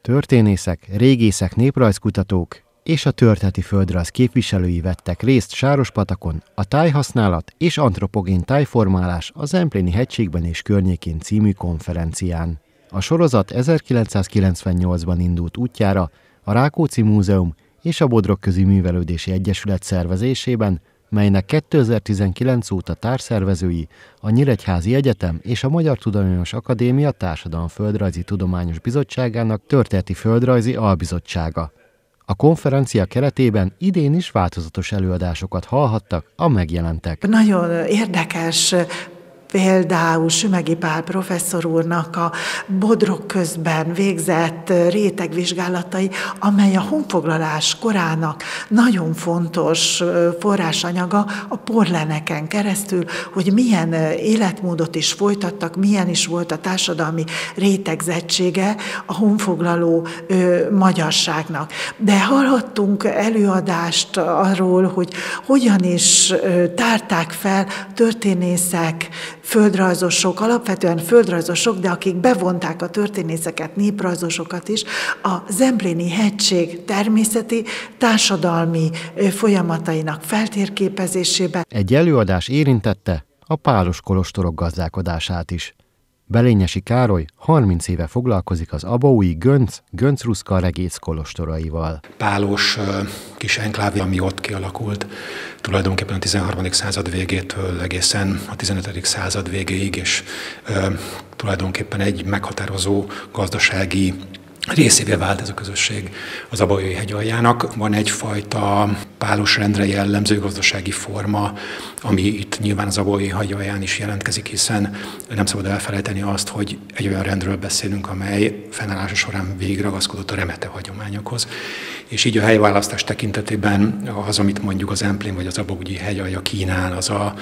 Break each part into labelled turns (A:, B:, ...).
A: Történészek, régészek, néprajzkutatók és a történeti földrajz képviselői vettek részt Sárospatakon a Tájhasználat és antropogén tájformálás a Zempléni hegységben és környékén című konferencián. A sorozat 1998-ban indult útjára a Rákóczi Múzeum és a Bodrogközi Művelődési Egyesület szervezésében, melynek 2019 óta társszervezői a Nyíregyházi Egyetem és a Magyar Tudományos Akadémia Társadalomföldrajzi Tudományos Bizottságának Történeti Földrajzi Albizottsága. A konferencia keretében idén is változatos előadásokat hallhattak a megjelentek.
B: Nagyon érdekes például Sümegi Pál professzor úrnak a Bodrogközben végzett rétegvizsgálatai, amely a honfoglalás korának nagyon fontos forrásanyaga a porleneken keresztül, hogy milyen életmódot is folytattak, milyen is volt a társadalmi rétegzettsége a honfoglaló magyarságnak. De hallhattunk előadást arról, hogy hogyan is tárták fel történészek, földrajzosok, alapvetően földrajzosok, de akik bevonták a történészeket, néprajzosokat is, a Zempléni hegység természeti, társadalmi folyamatainak feltérképezésébe.
A: Egy előadás érintette a pálos kolostorok gazdálkodását is. Belényesi Károly 30 éve foglalkozik az abaúji Göncruszka regész kolostoraival.
C: Pálos kis enklávé, ami ott kialakult, tulajdonképpen a 13. század végétől egészen a 15. század végéig, és tulajdonképpen egy meghatározó gazdasági részévé vált ez a közösség az abaúji hegyaljának. Van egyfajta pálos rendre jellemző gazdasági forma, ami itt nyilván az abaúji hegyalján is jelentkezik, hiszen nem szabad elfelejteni azt, hogy egy olyan rendről beszélünk, amely fennállása során végig ragaszkodott a remete hagyományokhoz. És így a helyválasztás tekintetében az, amit mondjuk az Zemplén vagy az abaúji hegyalja kínál, az a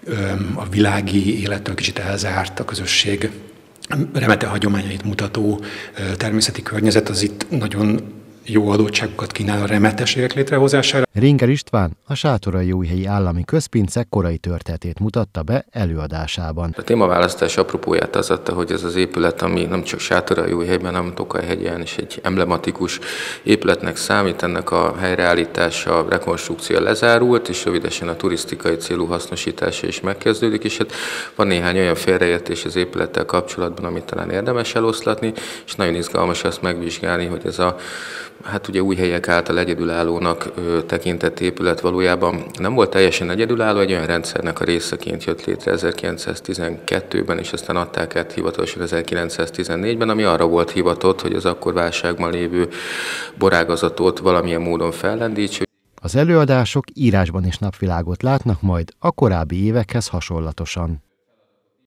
C: világi élettől kicsit elzárt a közösség remete hagyományait mutató természeti környezet, az itt nagyon jó adottságokat kínál a remetességek létrehozására.
A: Ringer István a Sátoraljóhelyi Állami Közpince korai történetét mutatta be előadásában.
D: A témaválasztás apropóját az adta, hogy ez az épület, ami nem csak Sátoraljóhelyben, hanem Tokajhegyen is egy emblematikus épületnek számít, ennek a helyreállítása, a rekonstrukció lezárult, és rövidesen a turisztikai célú hasznosítása is megkezdődik, és hát van néhány olyan félreértés az épülettel kapcsolatban, amit talán érdemes eloszlatni, és nagyon izgalmas azt megvizsgálni, hogy ez a ugye Újhelyek által egyedülállónak tekintett épület valójában nem volt teljesen egyedülálló, egy olyan rendszernek a részeként jött létre 1912-ben, és aztán adták át hivatalosan 1914-ben, ami arra volt hivatott, hogy az akkor válságban lévő borágazatot valamilyen módon fellendítse.
A: Az előadások írásban is napvilágot látnak majd a korábbi évekhez hasonlatosan.